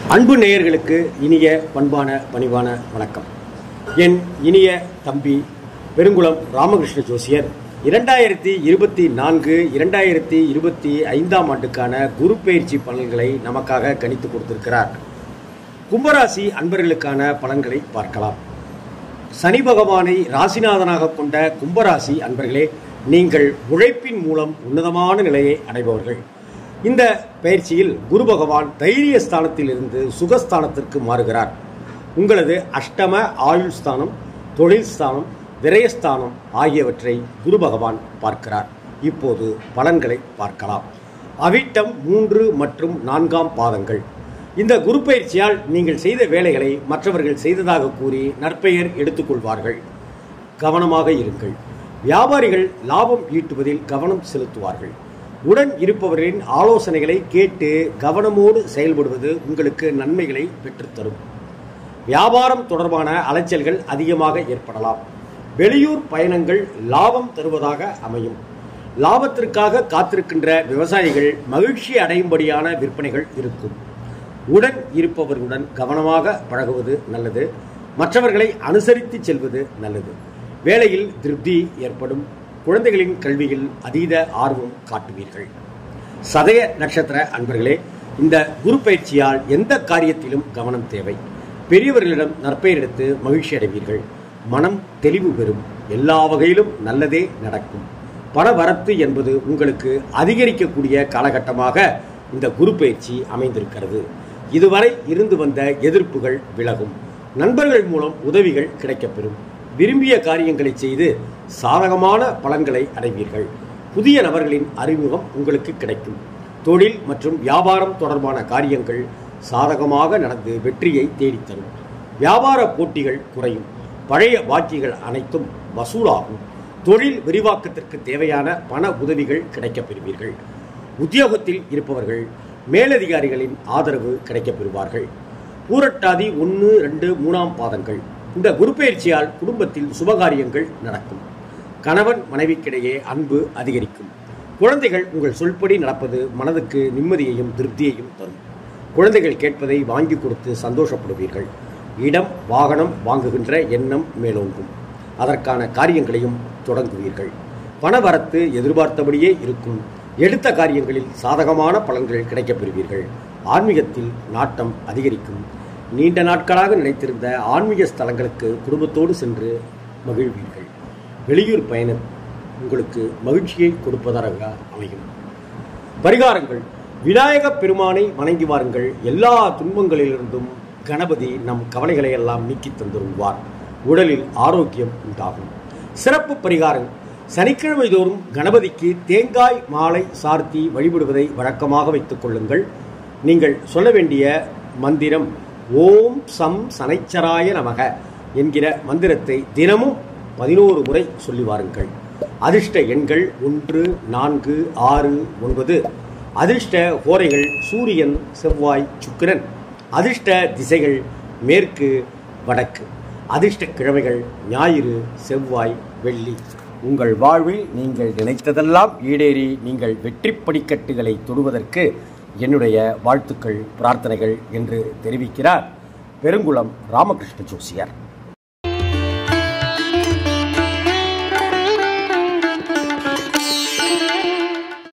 அன்பு நேயர்களுக்கு இனிய பண்பான பணிவான வணக்கம். என் இனிய தம்பி பெருங்குளம் ராமகிருஷ்ண ஜோசியர் 2024-2025 ஆண்டுக்கான குரு பெயர்ச்சி பலன்களை நமக்காக கணித்து கொடுத்திருக்கிறார். கும்பராசி அன்பர்களுக்கான பலன்களை பார்க்கலாம். சனி பகவானை ராசிநாதனாக கொண்ட கும்பராசி அன்பர்களே, நீங்கள் உழைப்பின் மூலம் உன்னதமான நிலையை அடைபவர்கள். இந்த பயிற்சியில் குரு பகவான் தைரிய ஸ்தானத்தில் இருந்து சுகஸ்தானத்திற்கு மாறுகிறார். உங்களது அஷ்டம ஆயுள் ஸ்தானம், தொழில் ஸ்தானம், விரயஸ்தானம் ஆகியவற்றை குரு பகவான் பார்க்கிறார். இப்போது பலன்களை பார்க்கலாம். அவிட்டம் 3 மற்றும் 4ஆம் பாதங்கள். இந்த குரு பயிற்சியால் நீங்கள் செய்த வேலைகளை மற்றவர்கள் செய்ததாக கூறி நற்பெயர் எடுத்துக்கொள்வார்கள். கவனமாக இருங்கள். வியாபாரிகள் லாபம் ஈட்டுவதில் கவனம் செலுத்துவார்கள். உடன் இருப்பவர்களின் ஆலோசனைகளை கேட்டு கவனமோடு செயல்படுவது உங்களுக்கு நன்மைகளை பெற்றுத்தரும். வியாபாரம் தொடர்பான அலைச்சல்கள் அதிகமாக ஏற்படலாம். வெளியூர் பயணங்கள் லாபம் தருவதாக அமையும். லாபத்திற்காக காத்திருக்கின்ற விவசாயிகள் மகிழ்ச்சி அடையும்படியான விற்பனைகள் இருக்கும். உடன் இருப்பவர்களுடன் கவனமாக பழகுவது நல்லது. மற்றவர்களை அனுசரித்து செல்வது நல்லது. வேலையில் திருப்தி ஏற்படும். குழந்தைகளின் கல்வியில் அதீத ஆர்வம் காட்டுவீர்கள். சதய நட்சத்திர அன்பர்களே, இந்த குரு பயிற்சியால் எந்த காரியத்திலும் கவனம் தேவை. பெரியவர்களிடம் நற்பெயர் எடுத்து மகிழ்ச்சி அடைவீர்கள். மனம் தெளிவு பெறும். எல்லா வகையிலும் நல்லதே நடக்கும். பண வரத்து என்பது உங்களுக்கு அதிகரிக்கக்கூடிய காலகட்டமாக இந்த குரு பயிற்சி அமைந்திருக்கிறது. இதுவரை இருந்து வந்த எதிர்ப்புகள் விலகும். நண்பர்கள் மூலம் உதவிகள் கிடைக்கப்பெறும். விரும்பிய காரியங்களை செய்து சாதகமான பலன்களை அடைவீர்கள். புதிய நபர்களின் அறிமுகம் உங்களுக்கு கிடைக்கும். தொழில் மற்றும் வியாபாரம் தொடர்பான காரியங்கள் சாதகமாக நடந்து வெற்றியை தேடித்தரும். வியாபார போட்டிகள் குறையும். பழைய பாக்கிகள் அனைத்தும் வசூலாகும். தொழில் விரிவாக்கத்திற்கு தேவையான பண உதவிகள் கிடைக்கப்பெறுவீர்கள். உத்தியோகத்தில் இருப்பவர்கள் மேலதிகாரிகளின் ஆதரவு கிடைக்கப்பெறுவார்கள். பூரட்டாதி 1, 2, 3ஆம் பாதங்கள். இந்த குரு பயிற்சியால் குடும்பத்தில் சுபகாரியங்கள் நடக்கும். கணவன் மனைவிக்கிடையே அன்பு அதிகரிக்கும். குழந்தைகள் உங்கள் சொல்படி நடப்பது மனதுக்கு நிம்மதியையும் திருப்தியையும் தரும். குழந்தைகள் கேட்பதை வாங்கி கொடுத்து சந்தோஷப்படுவீர்கள். இடம் வாகனம் வாங்குகின்ற எண்ணம் மேலோங்கும். அதற்கான காரியங்களையும் தொடங்குவீர்கள். பணவரத்து எதிர்பார்த்தபடியே இருக்கும். எடுத்த காரியங்களில் சாதகமான பலன்கள் கிடைக்கப்பெறுவீர்கள். ஆன்மீகத்தில் நாட்டம் அதிகரிக்கும். நீண்ட நாட்களாக நினைத்திருந்த ஆன்மீக ஸ்தலங்களுக்கு குடும்பத்தோடு சென்று மகிழ்வீர்கள். வெளியூர் பயணம் உங்களுக்கு மகிழ்ச்சியை கொடுப்பதாக அமையும். பரிகாரங்கள். விநாயக பெருமானை வணங்கி வாருங்கள். எல்லா துன்பங்களிலிருந்தும் கணபதி நம் கவலைகளை எல்லாம் நீக்கி தந்துருவார். உடலில் ஆரோக்கியம் உண்டாகும். சிறப்பு பரிகாரம். சனிக்கிழமை தோறும் கணபதிக்கு தேங்காய் மாலை சார்த்தி வழிபடுவதை வழக்கமாக வைத்துக் கொள்ளுங்கள். நீங்கள் சொல்ல வேண்டிய மந்திரம் ஓம் சம் சனைச்சராய நமக என்கிற மந்திரத்தை தினமும் 11 முறை சொல்லி வாருங்கள். அதிர்ஷ்ட எண்கள் 1, 4, 6, 9. அதிர்ஷ்ட ஹோரைகள் சூரியன், செவ்வாய், சுக்கிரன். அதிர்ஷ்ட திசைகள் மேற்கு, வடக்கு. அதிர்ஷ்ட கிழமைகள் ஞாயிறு, செவ்வாய், வெள்ளி. உங்கள் வாழ்வில் நீங்கள் நினைத்ததெல்லாம் ஈடேறி நீங்கள் வெற்றி படிக்கட்டுகளை தொடுவதற்கு என்னுடைய வாழ்த்துக்கள், பிரார்த்தனைகள் என்று தெரிவிக்கிறார் பெருங்குளம் ராமகிருஷ்ண ஜோசியர்.